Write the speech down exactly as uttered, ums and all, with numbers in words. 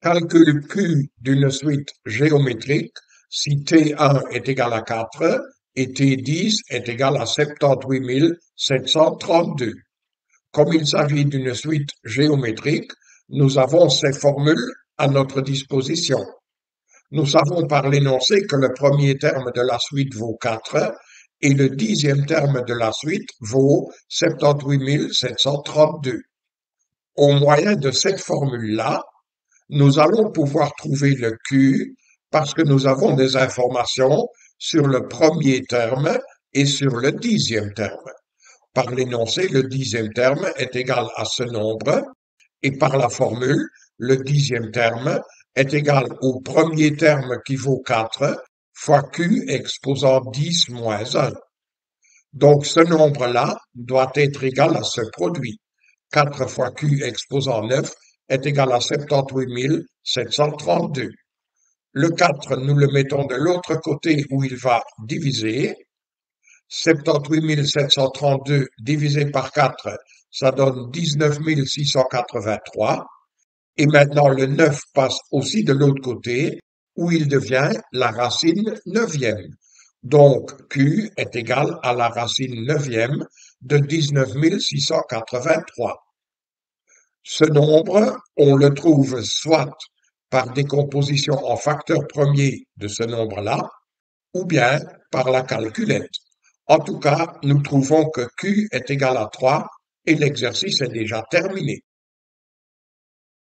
Calcule Q d'une suite géométrique si T un est égal à quatre et T dix est égal à soixante-dix-huit mille sept cent trente-deux. Comme il s'agit d'une suite géométrique, nous avons ces formules à notre disposition. Nous savons par l'énoncé que le premier terme de la suite vaut quatre et le dixième terme de la suite vaut soixante-dix-huit mille sept cent trente-deux. Au moyen de cette formule-là, nous allons pouvoir trouver le Q parce que nous avons des informations sur le premier terme et sur le dixième terme. Par l'énoncé, le dixième terme est égal à ce nombre et par la formule, le dixième terme est égal au premier terme qui vaut quatre fois Q exposant dix moins un. Donc ce nombre-là doit être égal à ce produit. quatre fois Q exposant neuf est égal à soixante-dix-huit mille sept cent trente-deux. Le quatre, nous le mettons de l'autre côté où il va diviser. soixante-dix-huit mille sept cent trente-deux divisé par quatre, ça donne dix-neuf mille six cent quatre-vingt-trois. Et maintenant, le neuf passe aussi de l'autre côté où il devient la racine neuvième. Donc, Q est égal à la racine neuvième de dix-neuf mille six cent quatre-vingt-trois. Ce nombre, on le trouve soit par décomposition en facteur premier de ce nombre-là, ou bien par la calculette. En tout cas, nous trouvons que Q est égal à trois et l'exercice est déjà terminé.